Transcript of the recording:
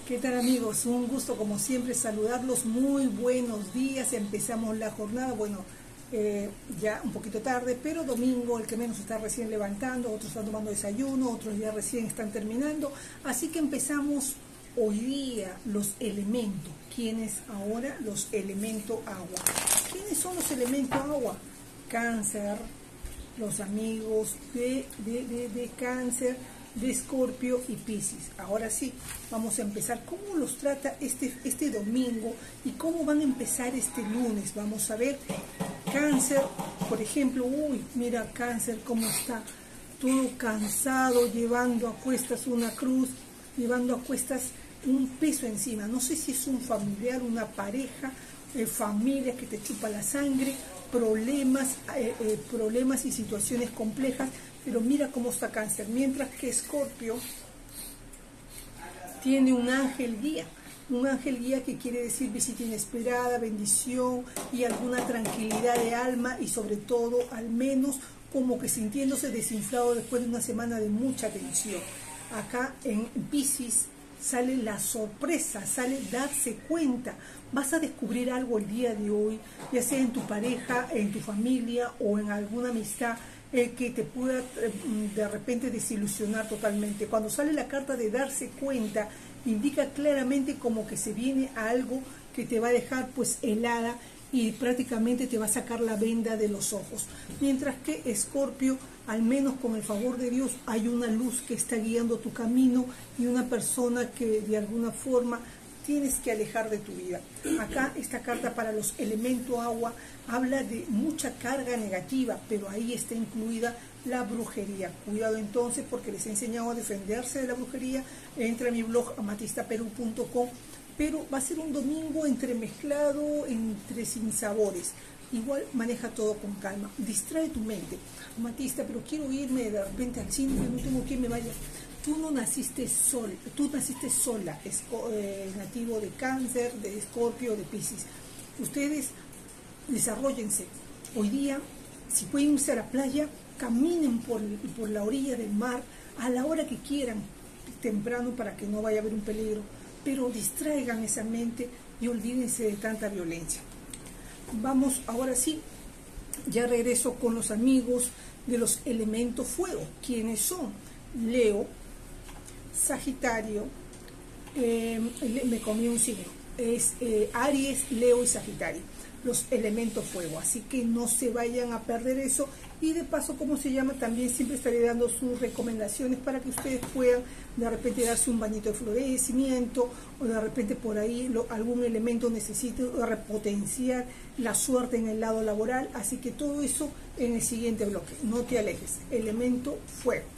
¿Qué tal, amigos? Un gusto como siempre saludarlos. Muy buenos días. Empezamos la jornada, bueno, ya un poquito tarde, pero domingo, el que menos está recién levantando, otros están tomando desayuno, otros ya recién están terminando. Así que empezamos hoy día los elementos. ¿Quiénes ahora? Los elementos agua. ¿Quiénes son los elementos agua? Cáncer, los amigos de Cáncer, de Escorpio y Piscis. Ahora sí, vamos a empezar. ¿Cómo los trata este domingo y cómo van a empezar este lunes? Vamos a ver. Cáncer, por ejemplo, uy, mira Cáncer cómo está, todo cansado, llevando a cuestas una cruz, llevando a cuestas un peso encima. No sé si es un familiar, una pareja, familia que te chupa la sangre, problemas y situaciones complejas. Pero mira cómo está Cáncer, mientras que Escorpio tiene un ángel guía que quiere decir visita inesperada, bendición y alguna tranquilidad de alma, y sobre todo, al menos, como que sintiéndose desinflado después de una semana de mucha tensión. Acá en Piscis sale la sorpresa, sale darse cuenta. Vas a descubrir algo el día de hoy, ya sea en tu pareja, en tu familia o en alguna amistad, que te pueda de repente desilusionar totalmente. Cuando sale la carta de darse cuenta, indica claramente como que se viene algo que te va a dejar pues helada y prácticamente te va a sacar la venda de los ojos. Mientras que Escorpio, al menos con el favor de Dios, hay una luz que está guiando tu camino y una persona que de alguna forma tienes que alejar de tu vida. Acá esta carta para los elementos agua habla de mucha carga negativa, pero ahí está incluida la brujería. Cuidado entonces, porque les he enseñado a defenderse de la brujería. Entra a mi blog amatistaperú.com, pero va a ser un domingo entremezclado, entre sinsabores. Igual maneja todo con calma, distrae tu mente. Amatista, pero quiero irme de repente al cine, no tengo quien me vaya. Tú no naciste sola, tú naciste sola, nativo de Cáncer, de Escorpio, de Piscis. Ustedes desarróllense. Hoy día, si pueden irse a la playa, caminen por la orilla del mar a la hora que quieran, temprano, para que no vaya a haber un peligro, pero distraigan esa mente y olvídense de tanta violencia. Vamos, ahora sí, ya regreso con los amigos de los elementos fuego. ¿Quiénes son? Leo, Sagitario, me comí un signo, es Aries, Leo y Sagitario, los elementos fuego, así que no se vayan a perder eso. Y de paso, ¿cómo se llama? También siempre estaré dando sus recomendaciones para que ustedes puedan de repente darse un bañito de florecimiento, o de repente por ahí algún elemento necesite repotenciar la suerte en el lado laboral. Así que todo eso en el siguiente bloque. No te alejes. Elemento fuego.